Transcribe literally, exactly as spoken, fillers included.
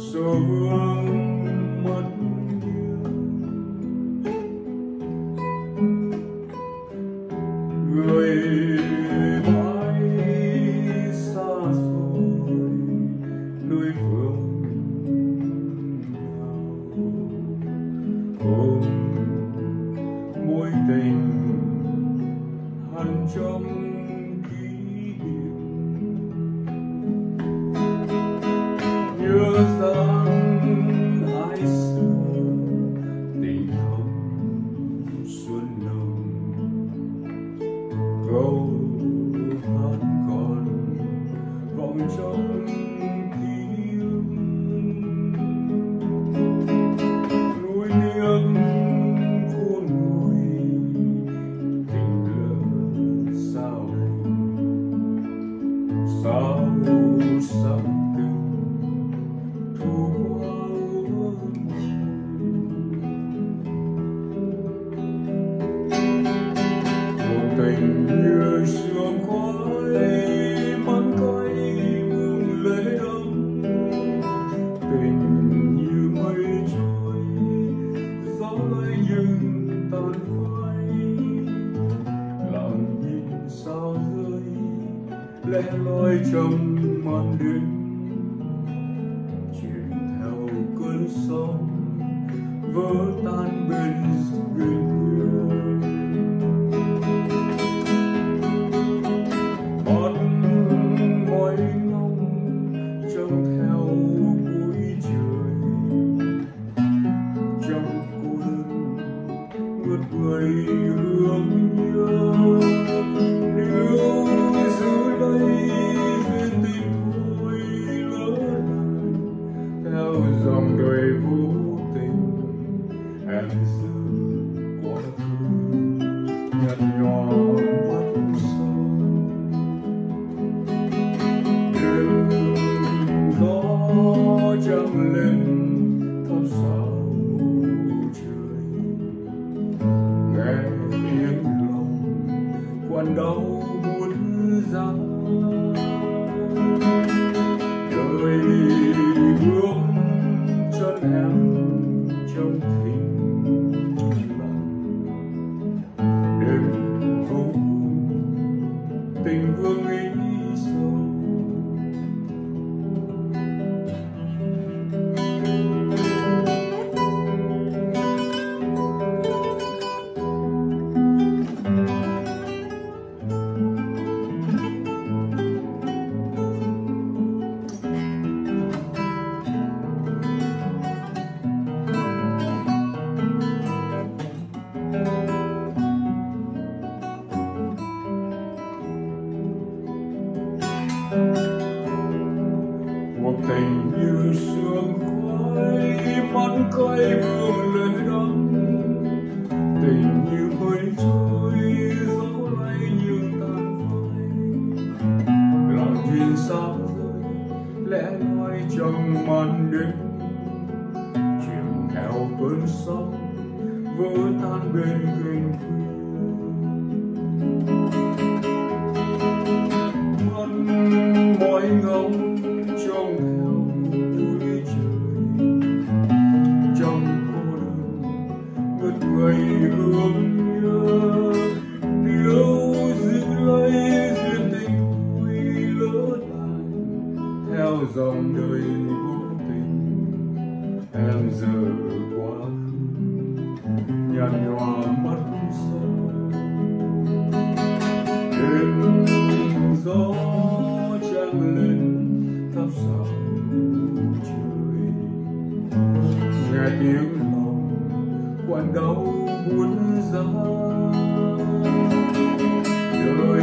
xô hương mất người mãi xa xôi nơi phương nào ôm mối tình hằn trong kỷ niệm nhớ rằng ai xưa tình thắm xuân nồng câu hát còn vọng trong ký ức nuối tiếc khôn nguôi tình lỡ sao sao sắc từng thu qua một tình như sương khói mặn cay vương lệ ấm tình như mây trôi gió lay nhưng tàn phai lặng nhìn sao rơi lẻ loi trong màn đêm chuyển theo cơn sóng vỡ tan bên biển mắt mỏi ngóng trông theo cuối trời trong cô đơn ngất người hướng nhớ nếu giữ lấy duyên tình thôi lỡ làng theo dòng đời vô tình em giữ quá khứ nhạt nhòa mắt sâu đêm gió trăng lên thắp sao trời nghe tiếng lòng quan đau buốt giá đời bước chân em trong thinh lặng đêm vô cùng tình vương ý sâu một tình như sương khói mặn cay vương lệ đắng tình như mây trôi gió lay như tàn phai lòng duyên sao rơi lẻ loi trong màn đêm chuyển theo cơn sóng vỡ tan bên khuya mắt mỏi ngóng trông theo cuối trời trong cô đơn ngất người hướng nhớ nếu giữ lấy duyên tình thôi lỡ làng theo dòng đời vô tình em giờ quá khứ nhạt nhòa mắt sâu đêm gió trăng lên thắp sao trời nghe tiếng lòng quan đau buốt giá đời